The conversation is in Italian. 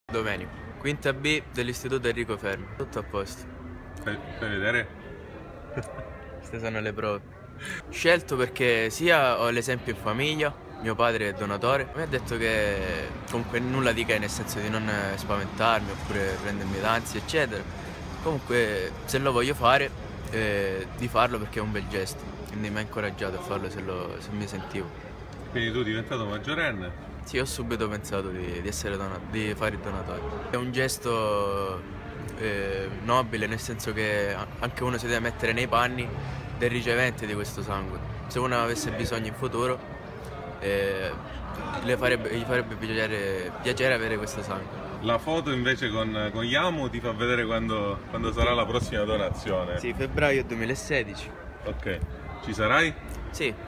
Domenico, quinta B dell'istituto Enrico Fermi. Tutto a posto. Fai vedere? Queste sono le prove. Scelto perché sia ho l'esempio in famiglia, mio padre è donatore, mi ha detto che comunque nulla di che, nel senso di non spaventarmi oppure prendermi d'ansia eccetera. Comunque se lo voglio fare, di farlo perché è un bel gesto, quindi mi ha incoraggiato a farlo se mi sentivo. Quindi tu diventato maggiorenne? Sì, ho subito pensato di fare il donatore. È un gesto nobile, nel senso che anche uno si deve mettere nei panni del ricevente di questo sangue. Se uno avesse bisogno in futuro, gli farebbe piacere avere questo sangue. La foto invece con Yamu ti fa vedere quando sarà la prossima donazione. Sì, febbraio 2016. Ok, ci sarai? Sì.